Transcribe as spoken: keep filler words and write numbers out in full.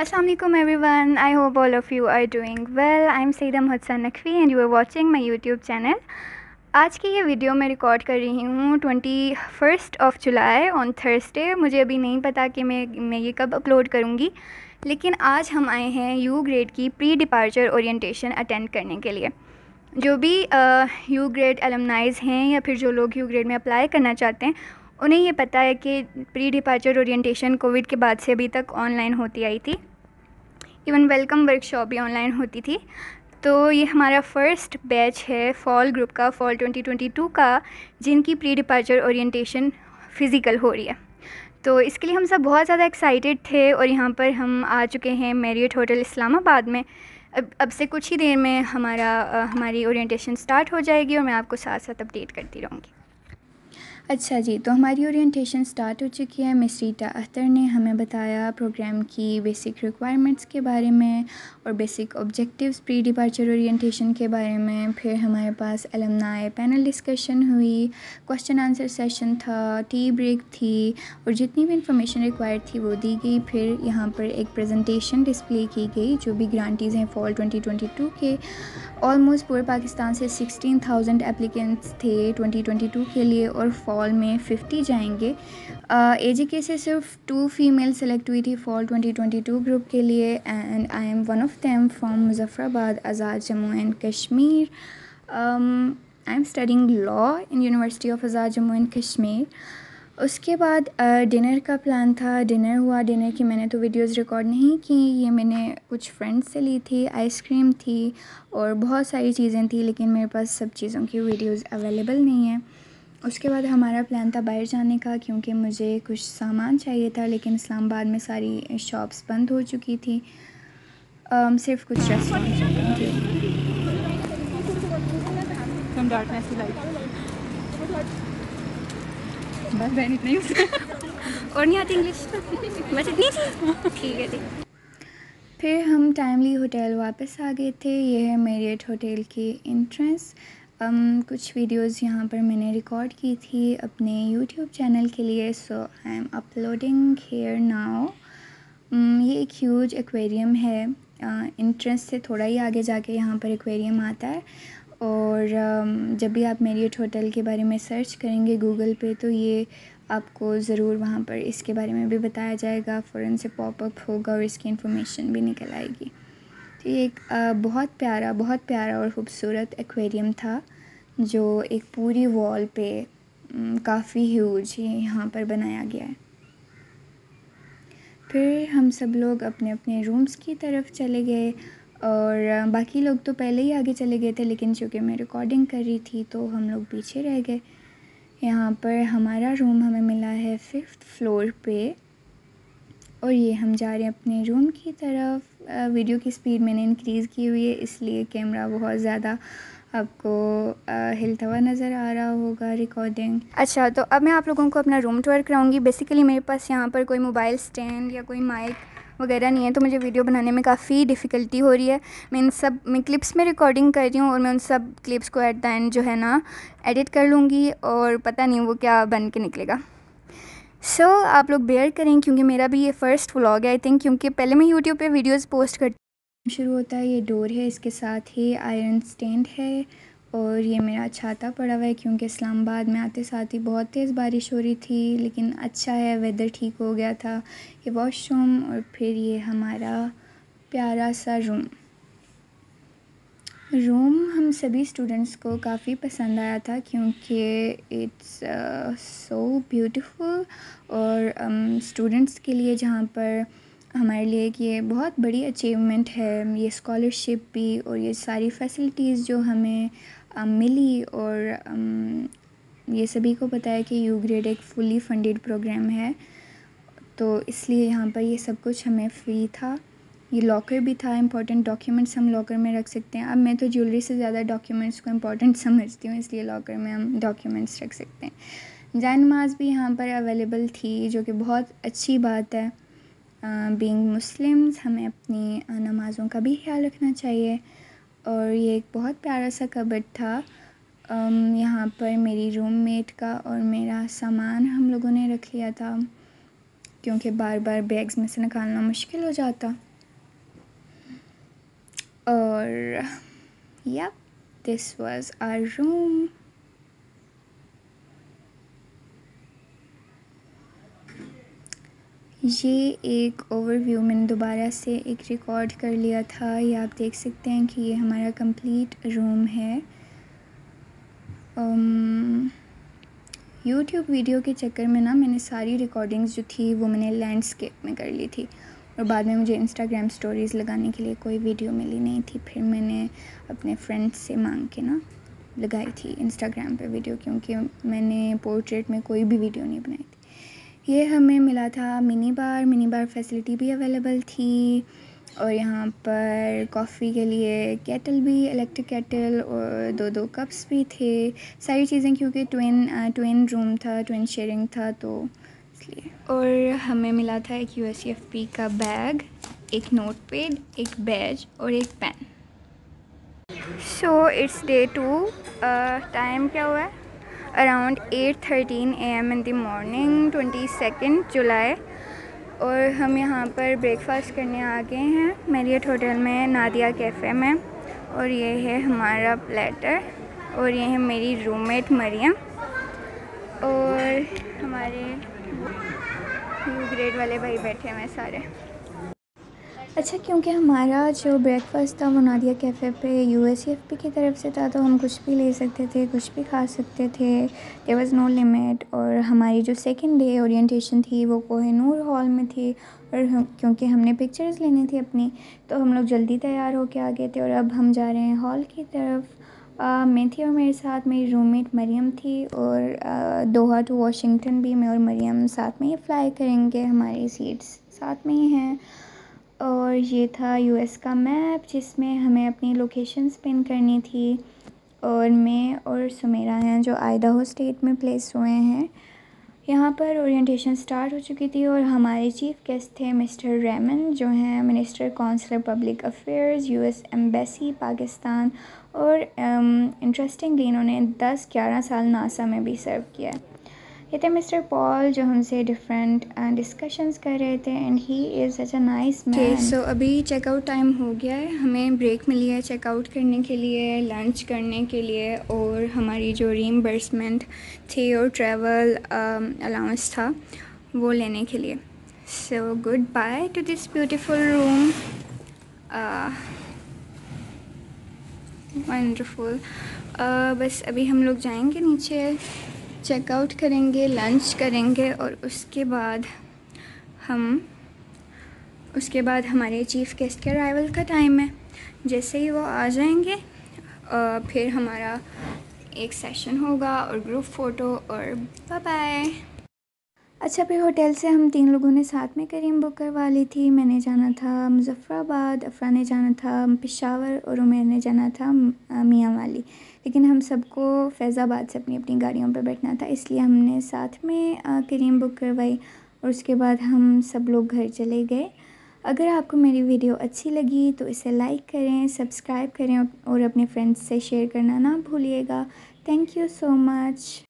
Assalamualaikum everyone. I hope all of you are doing well. I am Saida Mohsen Naqvi and you are watching my YouTube channel. आज की ये video मैं record कर रही हूँ twenty first of July on Thursday. मुझे अभी नहीं पता कि मैं मैं ये कब अपलोड करूँगी, लेकिन आज हम आए हैं यू ग्रेड की प्री डिपार्चर ओरिएंटेशन अटेंड करने के लिए। जो भी यू ग्रेड एलमनाइज़ हैं या फिर जो लोग यू ग्रेड में अप्लाई करना चाहते हैं, उन्हें ये पता है कि प्री डिपार्चर ओरिएंटेशन कोविड के बाद से अभी तक ऑनलाइन होती आई थी। इवन वेलकम वर्कशॉप भी ऑनलाइन होती थी। तो ये हमारा फ़र्स्ट बैच है फॉल ग्रुप का, फॉल ट्वेंटी ट्वेंटी टू का, जिनकी प्री डिपार्चर ओरिएंटेशन फ़िज़िकल हो रही है। तो इसके लिए हम सब बहुत ज़्यादा एक्साइटेड थे और यहाँ पर हम आ चुके हैं मैरियट होटल इस्लामाबाद में। अब अब से कुछ ही देर में हमारा हमारी ओरिएंटेशन स्टार्ट हो जाएगी और मैं आपको साथ साथ अपडेट करती रहूँगी। अच्छा जी, तो हमारी ओरिएंटेशन स्टार्ट हो चुकी है। मिस रीटा अख्तर ने हमें बताया प्रोग्राम की बेसिक रिक्वायरमेंट्स के बारे में और basic objectives pre departure orientation के बारे में। फिर हमारे पास अलमनाई पैनल डिस्कशन हुई, क्वेश्चन आंसर सेशन था, टी ब्रेक थी और जितनी भी इंफॉर्मेशन रिक्वायर्ड थी वो दी गई। फिर यहाँ पर एक प्रेजेंटेशन डिस्प्ले की गई जो भी ग्रांटीज़ हैं फॉल ट्वेंटी ट्वेंटी टू के। ऑलमोस्ट पूरे पाकिस्तान से सिक्सटीन थाउजेंड एप्लीकेंट्स थे ट्वेंटी ट्वेंटी टू के लिए और फॉल में फिफ्टी जाएंगे। एजी के से सिर्फ टू फीमेल सेलेक्ट हुई थी fall twenty twenty two group के लिए and I am one of them from Muzaffarabad, Azad Jammu and Kashmir. I am studying law in university of Azad Jammu and Kashmir. उसके बाद डिनर का प्लान था, डिनर हुआ। डिनर की मैंने तो वीडियोस रिकॉर्ड नहीं की, ये मैंने कुछ फ्रेंड्स से ली थी। आइसक्रीम थी और बहुत सारी चीज़ें थी, लेकिन मेरे पास सब चीज़ों की वीडियोस अवेलेबल नहीं है। उसके बाद हमारा प्लान था बाहर जाने का, क्योंकि मुझे कुछ सामान चाहिए था, लेकिन इस्लामाबाद में सारी शॉप्स बंद हो चुकी थी। um, सिर्फ कुछ रेस्टोरेंट्स ओपन थे। बस नहीं और नहीं आती इंग्लिश, बस इतनी थी, ठीक है जी। फिर हम टाइमली होटल वापस आ गए थे। ये है मैरियट होटल की एंट्रेंस। um, कुछ वीडियोस यहाँ पर मैंने रिकॉर्ड की थी अपने यूट्यूब चैनल के लिए, so I am uploading here now. ये एक ह्यूज एक्वेरियम है। एंट्रेंस uh, से थोड़ा ही आगे जाके यहाँ पर एक्वेरियम आता है और um, जब भी आप मैरियट होटल के बारे में सर्च करेंगे गूगल पे, तो ये आपको ज़रूर वहाँ पर इसके बारे में भी बताया जाएगा। फ़ौरन से पॉपअप होगा और इसकी इन्फॉर्मेशन भी निकल आएगी। तो ये एक आ, बहुत प्यारा बहुत प्यारा और ख़ूबसूरत एक्वेरियम था जो एक पूरी वॉल पे काफ़ी ह्यूज यहाँ पर बनाया गया है। फिर हम सब लोग अपने अपने रूम्स की तरफ चले गए और बाकी लोग तो पहले ही आगे चले गए थे, लेकिन चूँकि मैं रिकॉर्डिंग कर रही थी तो हम लोग पीछे रह गए। यहाँ पर हमारा रूम हमें मिला है फिफ्थ फ्लोर पे और ये हम जा रहे हैं अपने रूम की तरफ। वीडियो की स्पीड मैंने इंक्रीज़ की हुई है, इसलिए कैमरा बहुत ज़्यादा आपको हिलता हुआ नज़र आ रहा होगा रिकॉर्डिंग। अच्छा, तो अब मैं आप लोगों को अपना रूम टूर कराऊंगी। बेसिकली मेरे पास यहाँ पर कोई मोबाइल स्टैंड या कोई माइक वगैरह नहीं है, तो मुझे वीडियो बनाने में काफ़ी डिफ़िकल्टी हो रही है। मैं इन सब मैं क्लिप्स में रिकॉर्डिंग कर रही हूँ और मैं उन सब क्लिप्स को एट द एंड जो है ना एडिट कर लूँगी और पता नहीं वो क्या बन के निकलेगा। सो so, आप लोग बेयर करें क्योंकि मेरा भी ये फ़र्स्ट व्लॉग है आई थिंक, क्योंकि पहले मैं यूट्यूब पे वीडियोस पोस्ट करती शुरू होता है। ये डोर है, इसके साथ ही आयरन स्टैंड है और ये मेरा छाता पड़ा हुआ है क्योंकि इस्लामाबाद में आते साथ ही बहुत तेज़ बारिश हो रही थी, लेकिन अच्छा है वेदर ठीक हो गया था। ये वॉशरूम और फिर ये हमारा प्यारा सा रूम रूम हम सभी स्टूडेंट्स को काफ़ी पसंद आया था क्योंकि इट्स सो ब्यूटीफुल और स्टूडेंट्स um, के लिए जहाँ पर हमारे लिए कि ये बहुत बड़ी अचीवमेंट है, ये स्कॉलरशिप भी और ये सारी फैसिलिटीज़ जो हमें um, मिली और um, ये सभी को पता है कि यू ग्रेड एक फुली फंडेड प्रोग्राम है, तो इसलिए यहाँ पर ये सब कुछ हमें फ्री था। ये लॉकर भी था, इंपॉर्टेंट डॉक्यूमेंट्स हम लॉकर में रख सकते हैं। अब मैं तो ज्वेलरी से ज़्यादा डॉक्यूमेंट्स को इम्पॉर्टेंट समझती हूँ, इसलिए लॉकर में हम डॉक्यूमेंट्स रख सकते हैं। जान नमाज भी यहाँ पर अवेलेबल थी, जो कि बहुत अच्छी बात है। बीइंग मुस्लिम्स हमें अपनी नमाज़ों का भी ख्याल रखना चाहिए। और ये एक बहुत प्यारा सा कबर्ड था। um, यहाँ पर मेरी रूममेट का और मेरा सामान हम लोगों ने रख लिया था क्योंकि बार बार बैग्स में से निकालना मुश्किल हो जाता। और या दिस वाज आवर रूम। ये एक ओवरव्यू मैंने दोबारा से एक रिकॉर्ड कर लिया था। ये आप देख सकते हैं कि ये हमारा कंप्लीट रूम है। यूट्यूब um, वीडियो के चक्कर में ना मैंने सारी रिकॉर्डिंग्स जो थी वो मैंने लैंडस्केप में कर ली थी, और बाद में मुझे इंस्टाग्राम स्टोरीज़ लगाने के लिए कोई वीडियो मिली नहीं थी। फिर मैंने अपने फ्रेंड्स से मांग के ना लगाई थी इंस्टाग्राम पे वीडियो, क्योंकि मैंने पोर्ट्रेट में कोई भी वीडियो नहीं बनाई थी। ये हमें मिला था mini bar, mini bar facility भी अवेलेबल थी, और यहाँ पर कॉफ़ी के लिए केटल भी, इलेक्ट्रिक केटल, और दो दो कप्स भी थे, सारी चीज़ें, क्योंकि ट्विन ट्विन रूम था, ट्विन शेयरिंग था तो इसलिए। और हमें मिला था एक यू एस एफ पी का बैग, एक नोट पैड, एक बैज और एक pen. So it's day two. Time क्या हुआ है? Around eight thirteen A M in the morning, twenty second July. और हम यहाँ पर ब्रेकफास्ट करने आ गए हैं मैरियट होटल में, नादिया कैफ़े में। और ये है हमारा प्लेटर, और ये है मेरी रूममेट मरियम, और हमारे यू ग्रेड वाले भाई बैठे हुए सारे। अच्छा, क्योंकि हमारा जो ब्रेकफास्ट था वो नादिया कैफ़े पे यू एस एफ पी की तरफ से था, तो हम कुछ भी ले सकते थे, कुछ भी खा सकते थे, देयर वाज नो लिमिट। और हमारी जो सेकंड डे ओरिएंटेशन थी वो कोहिनूर हॉल में थी, और हम क्योंकि हमने पिक्चर्स लेनी थी अपनी, तो हम लोग जल्दी तैयार होके आ गए थे। और अब हम जा रहे हैं हॉल की तरफ। आ, मैं थी और मेरे साथ मेरी रूममेट मरियम थी, और आ, दोहा टू वाशिंगटन भी मैं और मरियम साथ में ही फ़्लाई करेंगे, हमारी सीट्स साथ में ही हैं। और ये था यूएस का मैप जिसमें हमें अपनी लोकेशन पिन करनी थी, और मैं और सुमेरा हैं जो आइडाहो स्टेट में प्लेस हुए हैं। यहाँ पर ओरिएंटेशन स्टार्ट हो चुकी थी, और हमारे चीफ गेस्ट थे मिस्टर रेमन, जो हैं minister counsellor public affairs US embassy Pakistan. और इंटरेस्टिंगली um, इन्होंने दस ग्यारह साल नासा में भी सर्व किया है। ये थे मिस्टर पॉल जो हमसे डिफरेंट डिस्कशंस कर रहे थे, and he is such a nice man. So अभी चेकआउट टाइम हो गया है, हमें ब्रेक मिली है चेकआउट करने के लिए, लंच करने के लिए, और हमारी जो रीइंबर्समेंट थी और ट्रैवल अलाउंस था वो लेने के लिए। So good bye to this beautiful room, wonderful. बस अभी हम लोग जाएंगे नीचे, चेकआउट करेंगे, लंच करेंगे, और उसके बाद हम उसके बाद हमारे चीफ गेस्ट के अराइवल का टाइम है। जैसे ही वो आ जाएंगे आ, फिर हमारा एक सेशन होगा और ग्रुप फ़ोटो, और बाय बाय। अच्छा, फिर होटल से हम तीन लोगों ने साथ में करीम बुक करवा ली थी। मैंने जाना था मुजफ्फराबाद, अफरा ने जाना था पेशावर, और उमेर ने जाना था मियाँ वाली। लेकिन हम सबको फैज़ाबाद से अपनी अपनी गाड़ियों पर बैठना था, इसलिए हमने साथ में करीम बुक करवाई, और उसके बाद हम सब लोग घर चले गए। अगर आपको मेरी वीडियो अच्छी लगी तो इसे लाइक करें, सब्सक्राइब करें, और अपने फ्रेंड्स से शेयर करना ना भूलिएगा। Thank you so much.